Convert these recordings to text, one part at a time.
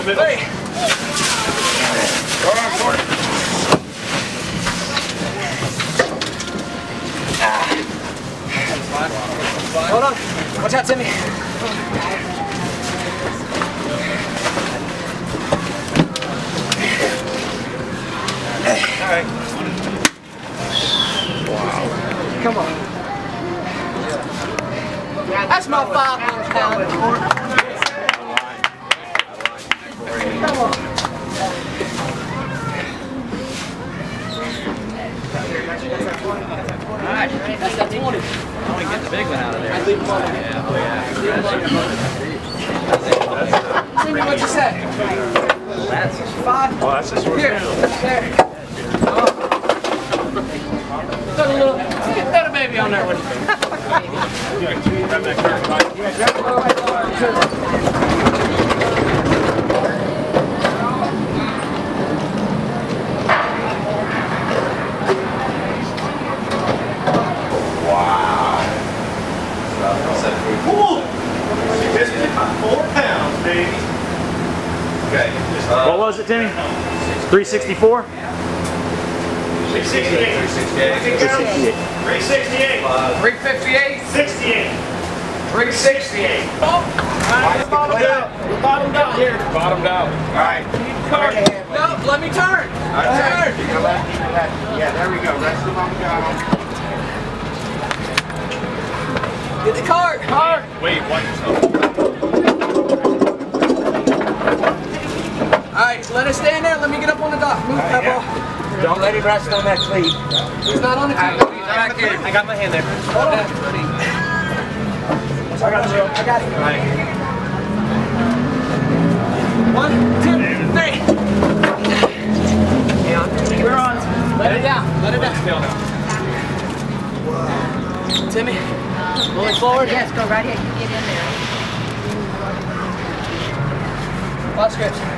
middle. Hey. Go on, Sword. Hold on. Watch out, Timmy. Alright. Wow. Come on. That's my 500 pound. Come on. Alright, that's that 20. I want to get the big one out of there. Yeah, oh yeah. Timmy, what'd you say? That's 5. Oh, that's a sword. Here, there. Get that baby on there with you. Wow. 4 pounds, baby. Okay. What was it, Timmy? 364? 368. 368. 358. 68. 368. Oh! Bottomed out here. Bottomed out. Alright. No, let me turn. Turn. Yeah, there we go. Rest of them go. Get the cart. Cart. Wait, watch yourself. Alright, let us stand there. Let me get up on the dock. Move that ball. Don't let him rest on that cleat. He's not on the cleat. Back here. I got my hand there. Hold on. I got you. I got it. All right. 1, 2, 3. We're on. Let it down. Let it down. Timmy, moving forward. Yes, go right ahead. You get in there. Lots of grips.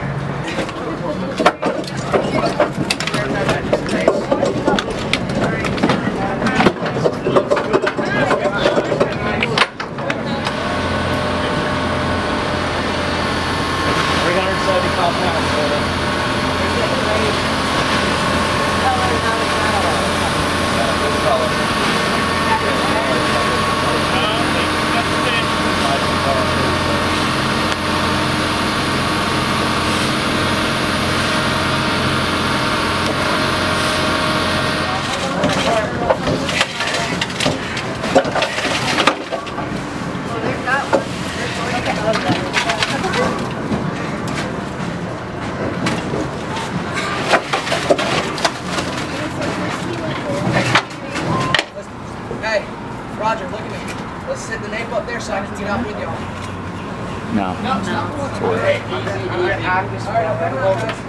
Hey, Roger, look at me. Let's set the nape up there so I can get out with you. No. No, stop. Hey, easy. I'm just all right. I'll hold this.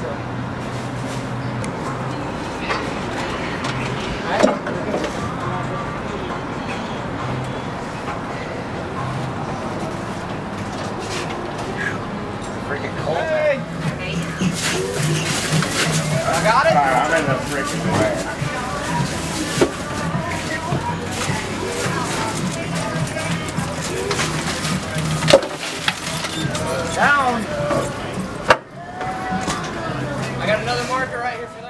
Freaking cold. Hey. I got it. I'm in the freaking way. Down. I got another marker right here for